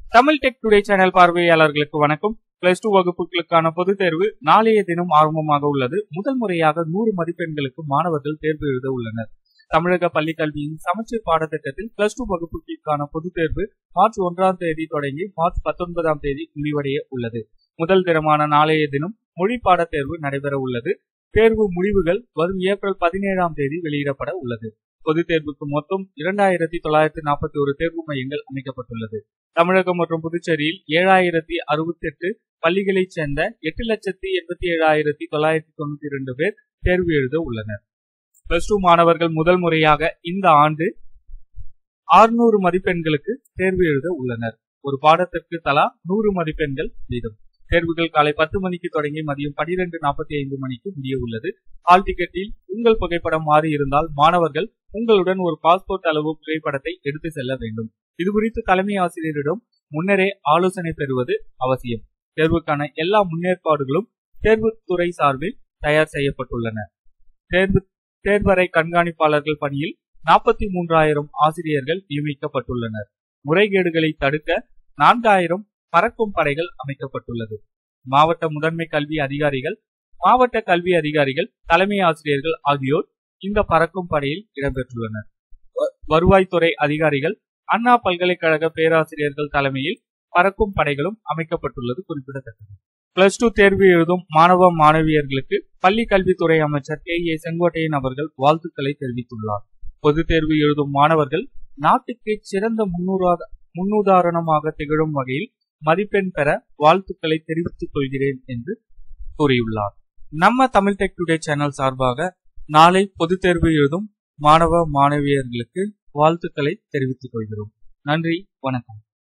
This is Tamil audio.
தமிழ் டெக் டுடே சேனல் பார்வையாளர்களுக்கு வணக்கம். பிளஸ் 2 வகுப்புகளுக்கான பொதுத் தேர்வு நாளைய தினம் ஆரம்பமாக உள்ளது. முதல் முறையாக 100 மதிப்பெண்களுக்கு மாணவர்கள் தேர்வு எழுத உள்ளனர். தமிழக பள்ளிக் கல்வியின் சமச்சீர் பாடத்திட்டத்தில் பிளஸ் 2 வகுப்புகளுக்கான பொதுத் தேர்வு மார்ச் 1ஆம் தேதி தொடங்கி மார்ச் 19ஆம் தேதி முடிவடைய உள்ளது. முதல் தினமான நாளைய தினம் மொழி பாடத் தேர்வு நடைபெற உள்ளது. தேர்வு முடிவுகள் வரும் ஏப்ரல் 17ஆம் தேதி வெளியிடப்பட உள்ளது. பொதுத் தேர்வுக்கு மொத்தம் 2941 தேர்வு மையங்கள் அமைக்கப்பட்டுள்ளது. தமிழகம் மற்றும் புதுச்சேரியில் 7068 பள்ளிகளைச் சேர்ந்த 8,87,992 பேர் தேர்வு எழுத உள்ளனர். பிளஸ் 2 மாணவர்கள் முதல் முறையாக இந்த ஆண்டு 600 மதிப்பெண்களுக்கு தேர்வு எழுத உள்ளனர். ஒரு பாடத்திற்கு தலா 100 மதிப்பெண்கள் வீதம். தேர்வுகள் காலை 10 மணிக்கு தொடங்கி மதியம் 12:45 மணிக்கு முடிய உள்ளது. ஹால் டிக்கெட்டில் உங்கள் புகைப்படம் மாறி இருந்தால் மாணவர்கள் உங்களுடன் ஒரு பாஸ்போர்ட் அளவு புகைப்படத்தை எடுத்து செல்ல வேண்டும். இதுகுறித்து தலைமை ஆசிரியரிடம் முன்னரே ஆலோசனை பெறுவது அவசியம். தேர்வுக்கான எல்லா முன்னேற்பாடுகளும் தேர்வுத்துறை சார்பில் தயார் செய்யப்பட்டுள்ளன. தேர்வறை கண்காணிப்பாளர்கள் பணியில் 43,000 ஆசிரியர்கள் நியமிக்கப்பட்டுள்ளனர். முறைகேடுகளை தடுக்க 4,000 பறக்கும் படைகள் அமைக்கப்பட்டுள்ளது. மாவட்ட முதன்மை கல்வி அதிகாரிகள், மாவட்ட கல்வி அதிகாரிகள், தலைமை ஆசிரியர்கள் ஆகியோர் இந்த பறக்கும் படையில் இடம்பெற்றுள்ளனர். வருவாய்த்துறை அதிகாரிகள், அண்ணா பல்கலைக்கழக பேராசிரியர்கள் தலைமையில் பறக்கும் படைகளும் அமைக்கப்பட்டுள்ளது குறிப்பிடத்தக்கது. பிளஸ் 2 தேர்வு எழுதும் மாணவ மாணவியர்களுக்கு பள்ளி கல்வித்துறை அமைச்சர் K.A. செங்கோட்டையன் அவர்கள் வாழ்த்துக்களை தெரிவித்துள்ளார். பொதுத் தேர்வு எழுதும் மாணவர்கள் நாட்டுக்கு சிறந்த முன்னுதாரணமாக திகழும் வகையில் மதிப்பெண் பெற வாழ்த்துக்களை தெரிவித்துக் கொள்கிறேன் என்று கூறியுள்ளார். நம்ம தமிழ் டெக் டுடே சேனல் சார்பாக நாளை பொதுத் தேர்வு எழுதும் மாணவ மாணவியர்களுக்கு வாழ்த்துக்களை தெரிவித்துக் கொள்கிறோம். நன்றி, வணக்கம்.